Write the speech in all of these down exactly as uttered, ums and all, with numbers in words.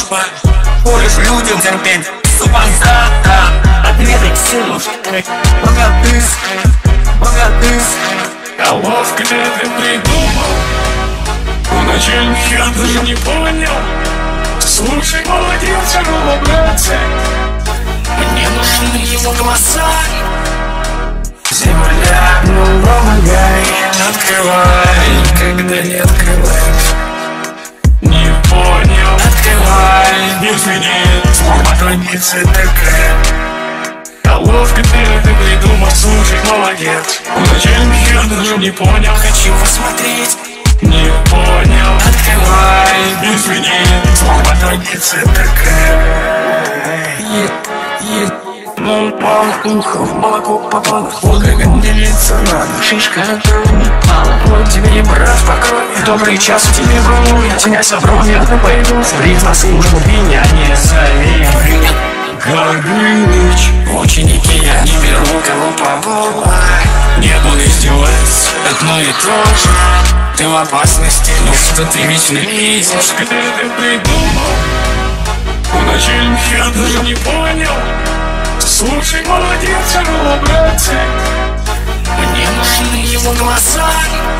дружба. Будешь людям терпеть супостата. Ответы силу, богатырь, богатырь. А ловко ты придумал, вначале я даже не понял. Слушай, молодец, тяжело, братцы. Мне нужны его глаза. Земля, ну помогай, открывай, когда не открываешь. Не понял, Открывай, без меня форма традиция такая. а ловко ты это придумал, слушай, молодец. Вначале я даже не понял, Хочу посмотреть. не понял, Открывай, без меня форма традиция такая. Е, е, ну пал ухо, в молоко попало. Водой делиться надо, шишка не пала. Вот тебе не брат по крови, добрый час у тебе был. Я тебя собрал, я пойду. Вред на службу, меня не зови. Горыныч. Ученики, я не беру кого побола. Не буду издеваться, Одно и то же, ты в опасности. Ну что ты вечно лезешь? когда ты придумал, вначале я даже не понял. Слушай, молодец, тяжело, братцы. Мне нужны его глаза.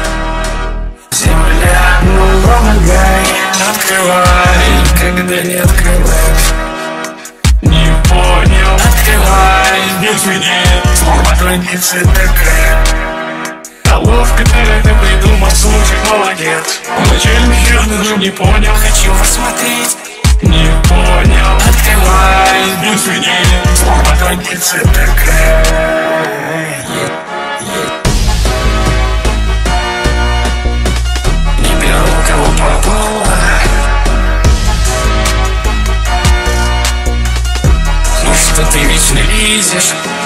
Земля, ну помогай, открывай, когда не открываешь. Не понял, Открывай, без меня форма традиция такая. а ловко ты это придумал, слушай, молодец. Вначале я даже не понял, Хочу посмотреть. не понял, Открывай, без меня форма традиция такая. Не беру кого попало. Ну что ты вечно лезешь?